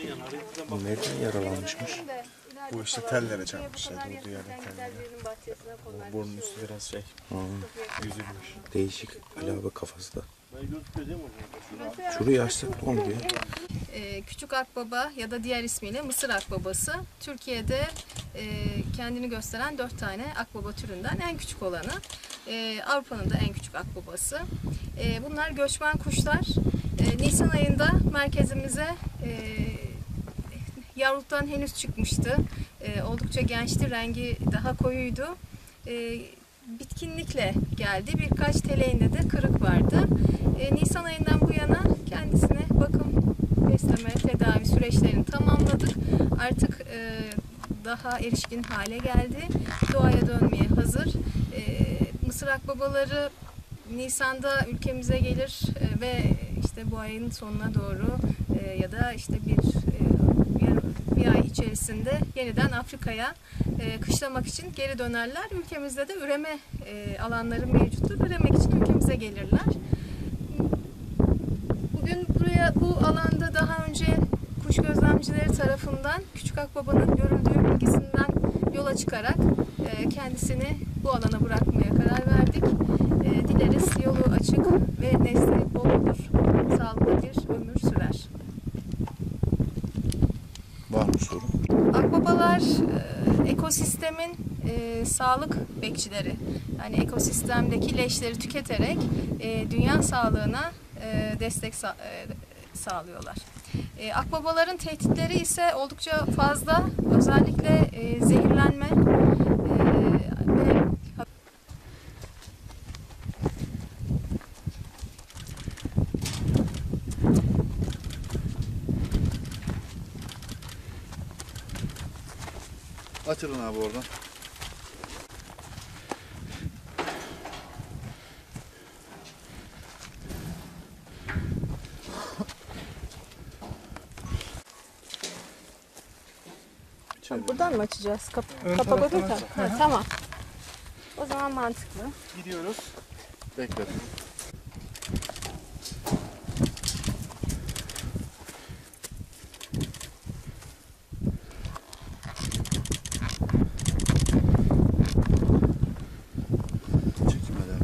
Nereden yaralanmışmış? Bu işte tellere çarpmışlar. Durduğu yerde tellere. Burnun üstü biraz şey. Yüzülmüş. Değişik. Ali abi kafası da. Şurayı açsak ne oluyor? Küçük akbaba ya da diğer ismiyle Mısır akbabası Türkiye'de kendini gösteren 4 tane akbaba türünden en küçük olanı. Avrupa'nın da en küçük akbabası. Bunlar göçmen kuşlar. Nisan ayında merkezimize yavruluktan henüz çıkmıştı. Oldukça gençti, rengi daha koyuydu. Bitkinlikle geldi. Birkaç teleğinde de kırık vardı. Nisan ayından bu yana kendisine bakım, besleme, tedavi süreçlerini tamamladık. Artık daha erişkin hale geldi. Doğaya dönmeye hazır. Mısır akbabaları Nisan'da ülkemize gelir ve işte bu ayın sonuna doğru ya da işte bir ay içerisinde yeniden Afrika'ya kışlamak için geri dönerler. Ülkemizde de üreme alanları mevcuttur. Üremek için ülkemize gelirler. Bugün bu alanda daha önce kuş gözlemcileri tarafından küçük akbabanın görüldüğü bilgisinden yola çıkarak kendisini bu alana bırakmaya karar verdik. Dileriz yolu açık ve nesli bol olur. Sağlıklı bir ömür sürer. Var mı sorun? Akbabalar ekosistemin sağlık bekçileri. Yani ekosistemdeki leşleri tüketerek dünya sağlığına destek sağlıyorlar. Akbabaların tehditleri ise oldukça fazla. Özellikle zehirlenme ve Açılın abi oradan. buradan mı açacağız? Kapatabilir miyim? Tamam. O zaman mantıklı. Gidiyoruz. Bekle. Çekmeden.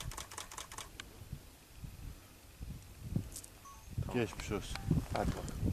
Geçmiş olsun. Hadi bakalım.